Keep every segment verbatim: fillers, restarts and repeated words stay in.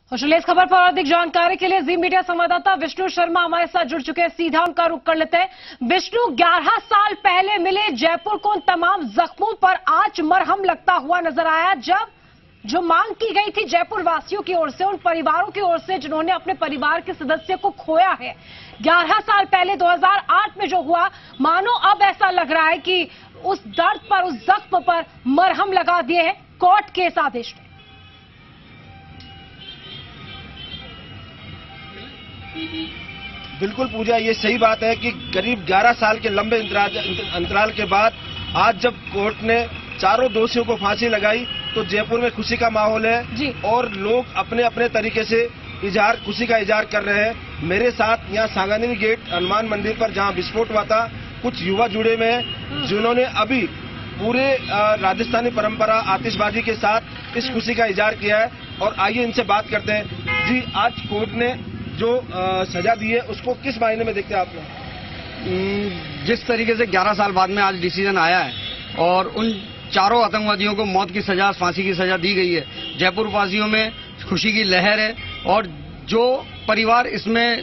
और चलिए इस खबर पर और अधिक जानकारी के लिए जी मीडिया संवाददाता विष्णु शर्मा हमारे साथ जुड़ चुके हैं। सीधा उनका रुख कर लेते हैं। विष्णु, ग्यारह साल पहले मिले जयपुर को उन तमाम जख्मों पर आज मरहम लगता हुआ नजर आया, जब जो मांग की गई थी जयपुर वासियों की ओर से, उन परिवारों की ओर से जिन्होंने अपने परिवार के सदस्य को खोया है। ग्यारह साल पहले दो हज़ार आठ में जो हुआ, मानो अब ऐसा लग रहा है कि उस दर्द पर, उस जख्म पर मरहम लगा दिए हैं कोर्ट के इस आदेश ने। बिल्कुल पूजा, ये सही बात है कि करीब ग्यारह साल के लंबे अंतराल के बाद आज जब कोर्ट ने चारों दोषियों को फांसी लगाई तो जयपुर में खुशी का माहौल है और लोग अपने अपने तरीके से इजहार खुशी का इजहार कर रहे हैं। मेरे साथ यहाँ सांगानेरी गेट हनुमान मंदिर पर जहाँ विस्फोट हुआ था, कुछ युवा जुड़े में हैं जिन्होंने अभी पूरे राजस्थानी परंपरा आतिशबाजी के साथ इस खुशी का इजहार किया है। और आइए इनसे बात करते हैं। जी, आज कोर्ट ने जो आ, सजा दी है उसको किस मायने में देखते हैं आप लोग? जिस तरीके से ग्यारह साल बाद में आज डिसीजन आया है और उन चारों आतंकवादियों को मौत की सजा, फांसी की सजा दी गई है, जयपुर वासियों में खुशी की लहर है। और जो परिवार इसमें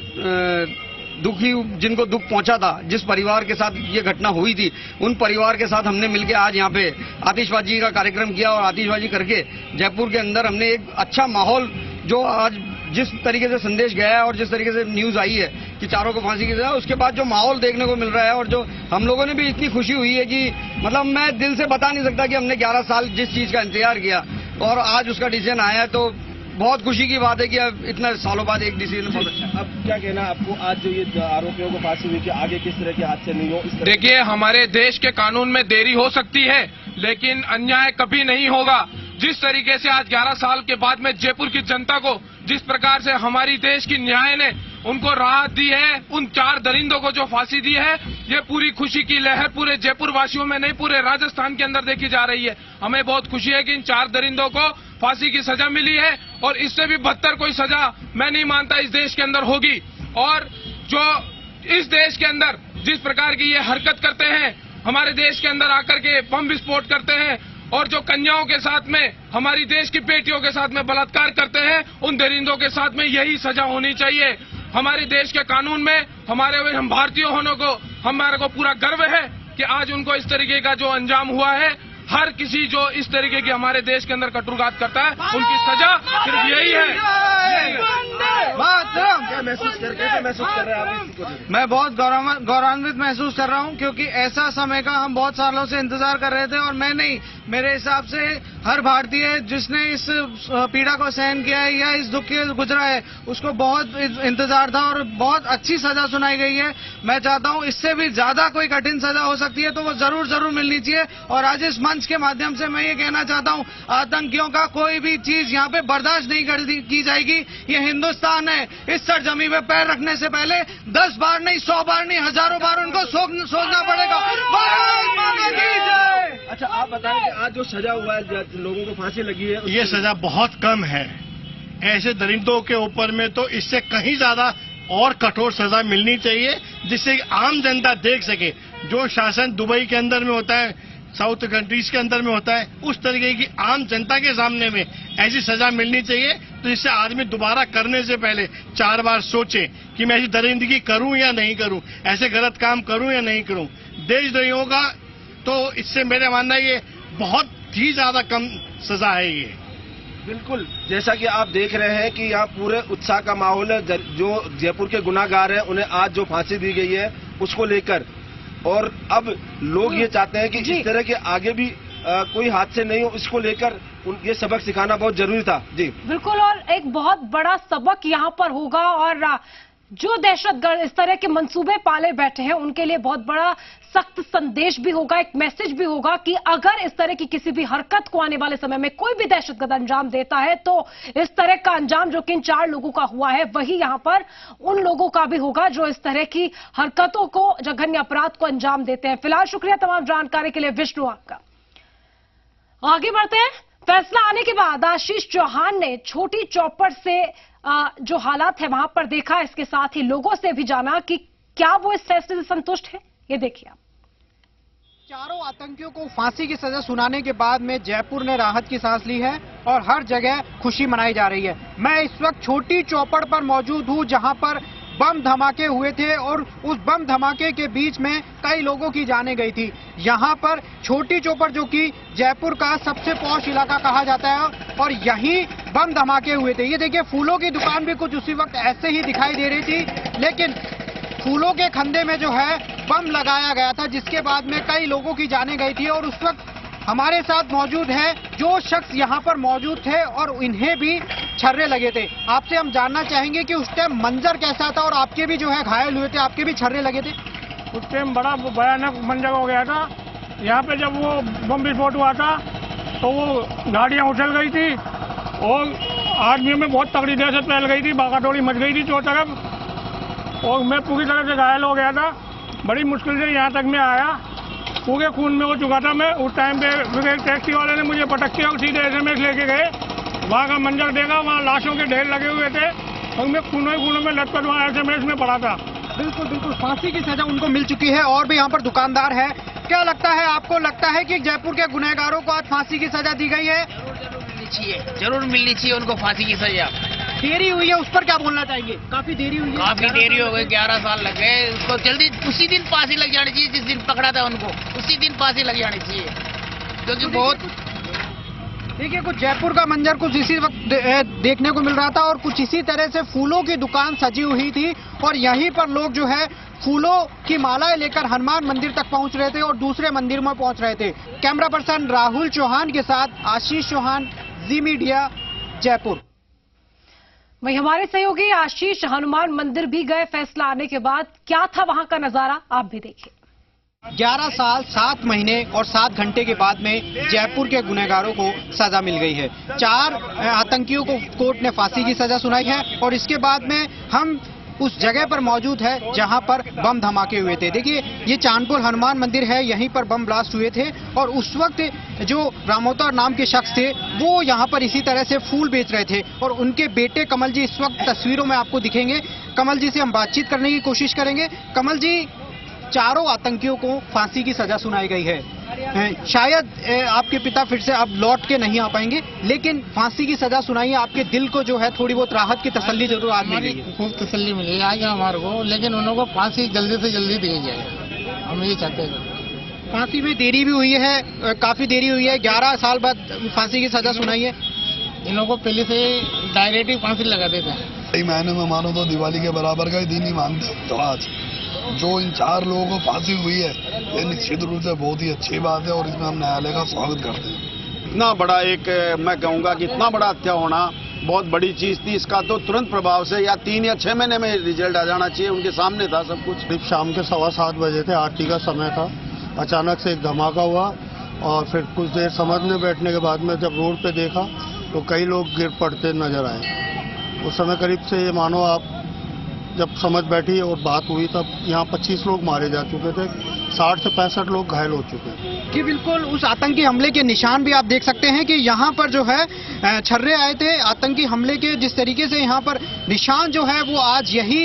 दुखी, जिनको दुख पहुंचा था, जिस परिवार के साथ ये घटना हुई थी, उन परिवार के साथ हमने मिलकर आज यहाँ पे आतिशबाजी का कार्यक्रम किया और आतिशबाजी करके जयपुर के अंदर हमने एक अच्छा माहौल, जो आज जिस तरीके से संदेश गया है और जिस तरीके से न्यूज आई है कि चारों को फांसी की सजा, उसके बाद जो माहौल देखने को मिल रहा है और जो हम लोगों ने भी इतनी खुशी हुई है कि मतलब मैं दिल से बता नहीं सकता कि हमने ग्यारह साल जिस चीज का इंतजार किया और आज उसका डिसीजन आया है, तो बहुत खुशी की बात है कि अब इतना सालों बाद एक डिसीजन बहुत अच्छा है। अब क्या कहना आपको, आज जो ये आरोपियों को फांसी हुई कि आगे किस तरह के हादसे नहीं हो? देखिए, हमारे देश के कानून में देरी हो सकती है लेकिन अन्याय कभी नहीं होगा। जिस तरीके से आज ग्यारह साल के बाद में जयपुर की जनता को जिस प्रकार से हमारी देश की न्याय ने उनको राहत दी है, उन चार दरिंदों को जो फांसी दी है, ये पूरी खुशी की लहर पूरे जयपुर वासियों में नहीं, पूरे राजस्थान के अंदर देखी जा रही है। हमें बहुत खुशी है कि इन चार दरिंदों को फांसी की सजा मिली है और इससे भी बदतर कोई सजा मैं नहीं मानता इस देश के अंदर होगी। और जो इस देश के अंदर जिस प्रकार की ये हरकत करते हैं, हमारे देश के अंदर आकर के बम विस्फोट करते हैं और जो कन्याओं के साथ में, हमारी देश की बेटियों के साथ में बलात्कार करते हैं, उन दरिंदों के साथ में यही सजा होनी चाहिए। हमारे देश के कानून में हमारे हम भारतीय होने को हमारे को पूरा गर्व है कि आज उनको इस तरीके का जो अंजाम हुआ है, हर किसी जो इस तरीके की हमारे देश के अंदर कटुघात करता है, उनकी सजा सिर्फ यही है। क्या महसूस कर कैसे महसूस कर रहे हैं आप इसको? मैं बहुत गौरवान्वित महसूस कर रहा हूं क्योंकि ऐसा समय का हम बहुत सालों से इंतजार कर रहे थे और मैं नहीं, मेरे हिसाब से हर भारतीय जिसने इस पीड़ा को सहन किया है या इस दुख के गुजरा है, उसको बहुत इंतजार था और बहुत अच्छी सजा सुनाई गई है। मैं चाहता हूं इससे भी ज्यादा कोई कठिन सजा हो सकती है तो वो जरूर जरूर मिलनी चाहिए। और आज इस मंच के माध्यम से मैं ये कहना चाहता हूं, आतंकियों का कोई भी चीज यहाँ पे बर्दाश्त नहीं की जाएगी। ये हिंदुस्तान है, इस सरजमी पे पैर रखने से पहले दस बार नहीं, सौ बार नहीं, हजारों बार उनको सोचना पड़ेगा। अच्छा, आप बताएं कि आज जो सजा हुआ है, लोगों को फांसी लगी है, ये सजा बहुत कम है। ऐसे दरिंदों के ऊपर में तो इससे कहीं ज्यादा और कठोर सजा मिलनी चाहिए, जिससे आम जनता देख सके। जो शासन दुबई के अंदर में होता है, साउथ कंट्रीज के अंदर में होता है, उस तरीके की आम जनता के सामने में ऐसी सजा मिलनी चाहिए, तो इससे आदमी दोबारा करने से पहले चार बार सोचे कि मैं ऐसी दरिंदगी करूं या नहीं करूं, ऐसे गलत काम करूं या नहीं करूं। देशद्रोहियों का तो इससे मेरा मानना है ये बहुत ही ज्यादा कम सजा है ये। बिल्कुल, जैसा कि आप देख रहे हैं कि यहाँ पूरे उत्साह का माहौल है। जो जयपुर के गुनाहगार हैं उन्हें आज जो फांसी दी गई है उसको लेकर, और अब लोग ये चाहते हैं कि इस तरह के आगे भी आ, कोई हादसे नहीं हो, इसको लेकर ये सबक सिखाना बहुत जरूरी था। जी बिल्कुल, और एक बहुत बड़ा सबक यहाँ पर होगा और जो दहशतगर्द इस तरह के मंसूबे पाले बैठे हैं उनके लिए बहुत बड़ा सख्त संदेश भी होगा, एक मैसेज भी होगा कि अगर इस तरह की किसी भी हरकत को आने वाले समय में कोई भी दहशतगर्द अंजाम देता है तो इस तरह का अंजाम जो कि इन चार लोगों का हुआ है वही यहां पर उन लोगों का भी होगा जो इस तरह की हरकतों को, जघन्य अपराध को अंजाम देते हैं। फिलहाल शुक्रिया तमाम जानकारी के लिए विष्णु आपका। आगे बढ़ते हैं। फैसला आने के बाद आशीष चौहान ने छोटी चौपड़ से जो हालात है वहां पर देखा, इसके साथ ही लोगों से भी जाना कि क्या वो इस फैसले से संतुष्ट है। ये देखिए आप। चारों आतंकियों को फांसी की सजा सुनाने के बाद में जयपुर ने राहत की सांस ली है और हर जगह खुशी मनाई जा रही है। मैं इस वक्त छोटी चौपड़ पर मौजूद हूं जहां पर बम धमाके हुए थे और उस बम धमाके के बीच में कई लोगों की जानें गई थी। यहां पर छोटी चौपड़ जो कि जयपुर का सबसे पॉश इलाका कहा जाता है और यहीं बम धमाके हुए थे। ये देखिए फूलों की दुकान भी कुछ उसी वक्त ऐसे ही दिखाई दे रही थी, लेकिन फूलों के खंधे में जो है बम लगाया गया था, जिसके बाद में कई लोगों की जानें गई थी। और उस वक्त हमारे साथ मौजूद है जो शख्स यहाँ पर मौजूद थे और इन्हें भी छर्रे लगे थे। आपसे हम जानना चाहेंगे कि उस टाइम मंजर कैसा था और आपके भी जो है घायल हुए थे, आपके भी छर्रे लगे थे? उस टाइम बड़ा भयानक मंजर हो गया था। यहाँ पे जब वो बम विस्फोट हुआ था तो वो गाड़ियाँ उछल गई थी और आदमियों में बहुत तगड़ी देर से फैल गई थी, भागादौड़ी मच गई थी चारों तरफ और मैं पूरी तरह से घायल हो गया था। बड़ी मुश्किल से यहाँ तक मैं आया, पूरे खून में हो चुका था मैं। उस टाइम पे एक टैक्सी वाले ने मुझे पटक के और सीधे एसएमएस लेके गए। वहाँ का मंजर देखा, वहाँ लाशों के ढेर लगे हुए थे और मैं खूनों ही खूनों में लटपट वहाँ एसएमएस में पड़ा था। बिल्कुल बिल्कुल, फांसी की सजा उनको मिल चुकी है और भी यहाँ पर दुकानदार है। क्या लगता है आपको, लगता है कि जयपुर के गुनहगारों को आज फांसी की सजा दी गई है? जरूर मिलनी चाहिए, जरूर मिलनी चाहिए उनको फांसी की सजा। देरी हुई है, उस पर क्या बोलना चाहेंगे? काफी देरी हुई है, काफी देरी हो गई, ग्यारह साल लग गए उसको। जल्दी उसी दिन फांसी लग जानी चाहिए, जिस दिन पकड़ा था उनको उसी दिन फांसी लग जानी चाहिए, क्योंकि बहुत। देखिए कुछ जयपुर का मंजर कुछ इसी वक्त दे, देखने को मिल रहा था और कुछ इसी तरह से फूलों की दुकान सजी हुई थी और यहीं पर लोग जो है फूलों की मालाएं लेकर हनुमान मंदिर तक पहुंच रहे थे और दूसरे मंदिर में पहुंच रहे थे। कैमरा पर्सन राहुल चौहान के साथ आशीष चौहान, जी मीडिया, जयपुर। वहीं हमारे सहयोगी आशीष हनुमान मंदिर भी गए फैसला आने के बाद। क्या था वहां का नजारा, आप भी देखिए। ग्यारह साल सात महीने और सात घंटे के बाद में जयपुर के गुनहगारों को सजा मिल गई है। चार आतंकियों को कोर्ट ने फांसी की सजा सुनाई है और इसके बाद में हम उस जगह पर मौजूद है जहां पर बम धमाके हुए थे। देखिए ये चांदपुर हनुमान मंदिर है, यहीं पर बम ब्लास्ट हुए थे और उस वक्त जो रामोतर नाम के शख्स थे वो यहां पर इसी तरह से फूल बेच रहे थे और उनके बेटे कमल जी इस वक्त तस्वीरों में आपको दिखेंगे। कमल जी से हम बातचीत करने की कोशिश करेंगे। कमल जी, चारों आतंकियों को फांसी की सजा सुनाई गई है। शायद आपके पिता फिर से अब लौट के नहीं आ पाएंगे, लेकिन फांसी की सजा सुनाई है, आपके दिल को जो है थोड़ी बहुत राहत की तसल्ली जरूर आज मिली है। खूब तसल्ली मिली आज हमारे को, लेकिन उन लोगों को फांसी जल्दी से जल्दी दी जाए, हम ये चाहते हैं। फांसी में देरी भी हुई है, काफी देरी हुई है, ग्यारह साल बाद फांसी की सजा सुनाई है। इन लोगों को पहले से डायरेक्ट ही फांसी लगा देते हैं। कई महीने में मानो तो दिवाली के बराबर का ही दिन ही मानते तो आज जो इन चार लोगों को फांसी हुई है ये निश्चित रूप से बहुत ही अच्छी बात है और इसमें हम न्यायालय का स्वागत करते हैं। इतना बड़ा एक, मैं कहूँगा कि इतना बड़ा हत्या होना बहुत बड़ी चीज थी। इसका तो तुरंत प्रभाव से या तीन या छह महीने में रिजल्ट आ जाना चाहिए, उनके सामने था सब कुछ। करीब शाम के सवा सात बजे थे, आरती का समय था, अचानक से एक धमाका हुआ और फिर कुछ देर समझने बैठने के बाद में जब रोड पे देखा तो कई लोग गिर पड़ते नजर आए। उस समय करीब से ये मानो आप जब समझ बैठी और बात हुई तब यहाँ पच्चीस लोग मारे जा चुके थे, साठ से पैंसठ लोग घायल हो चुके हैं। कि बिल्कुल उस आतंकी हमले के निशान भी आप देख सकते हैं कि यहाँ पर जो है छर्रे आए थे आतंकी हमले के। जिस तरीके से यहाँ पर निशान जो है वो आज यही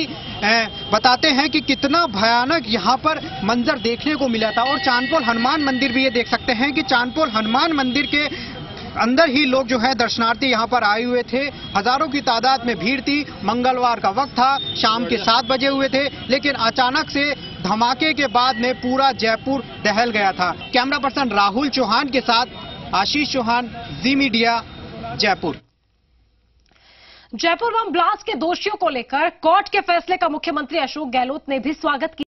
बताते हैं कि कितना भयानक यहाँ पर मंजर देखने को मिला था। और चांदपुर हनुमान मंदिर भी ये देख सकते हैं कि चांदपुर हनुमान मंदिर के अंदर ही लोग जो है दर्शनार्थी यहाँ पर आए हुए थे, हजारों की तादाद में भीड़ थी। मंगलवार का वक्त था, शाम के सात बजे हुए थे, लेकिन अचानक से धमाके के बाद में पूरा जयपुर दहल गया था। कैमरा पर्सन राहुल चौहान के साथ Ashish Chauhan, Zee media, Jaipur. Jaipur bomb blast के दोषियों को लेकर कोर्ट के फैसले का मुख्यमंत्री अशोक गहलोत ने भी स्वागत किया।